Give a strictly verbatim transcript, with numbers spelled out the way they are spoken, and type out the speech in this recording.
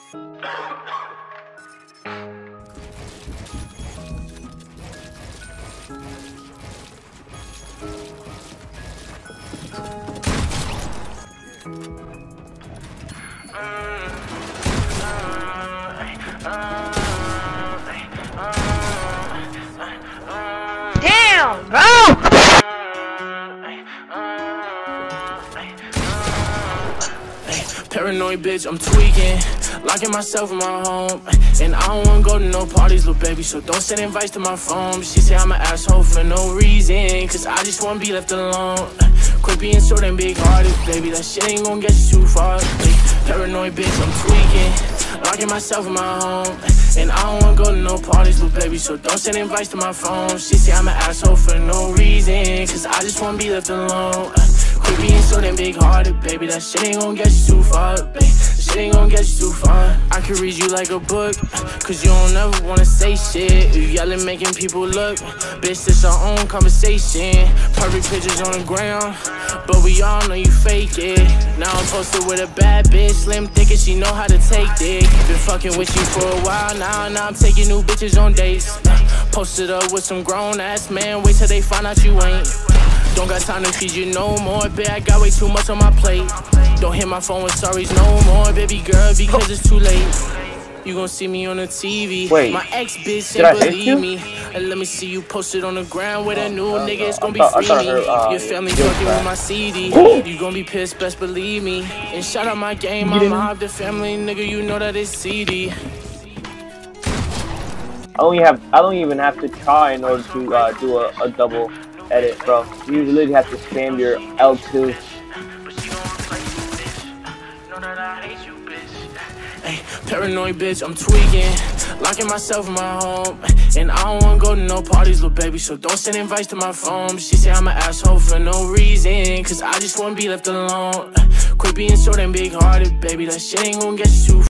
Damn, bro! Paranoid bitch, I'm tweaking, locking myself in my home. And I don't wanna go to no parties, little baby, so don't send invites to my phone. She say I'm an asshole for no reason, cause I just wanna be left alone. Quit being so damn big-hearted, baby, that shit ain't gonna get you too far. Paranoid bitch, I'm tweaking, locking myself in my home. And I don't wanna go to no parties, little baby, so don't send invites to my phone. She say I'm an asshole for no reason, cause I just wanna be left alone. Quit being so damn big-hearted, baby, that shit ain't gon' get you too far, baby. That shit ain't gon' get you too far. I could read you like a book, cause you don't ever wanna say shit. You yelling, making people look. Bitch, this our own conversation. Perfect pictures on the ground, but we all know you fake it. Now I'm posted with a bad bitch, slim thick and she know how to take dick. Been fucking with you for a while now, now I'm taking new bitches on dates. Posted up with some grown-ass man, wait till they find out you ain't. Don't got time to feed you no more, bitch, I got way too much on my plate. Don't hit my phone with sorries no more, baby girl, because it's too late. You gon' see me on the T V. Wait, my ex bitch ain't believe me. And let me see you posted on the ground with a new uh, nigga, it's gon' be free me. Uh, Your family fucking with my C D. You gon' be pissed, best believe me. And shout out my game, my mob, the family, nigga, you know that it's C D. I don't even have, I don't even have to try in order to uh, do a, a double edit, bro. You literally have to spam your L two. Hey, paranoid bitch, I'm tweaking, locking myself in my home. And I don't wanna go to no parties, little baby, so don't send invites to my phone. She say I'm an asshole for no reason, cause I just wanna be left alone. Quit being so damn big-hearted, baby, that shit ain't gonna get you too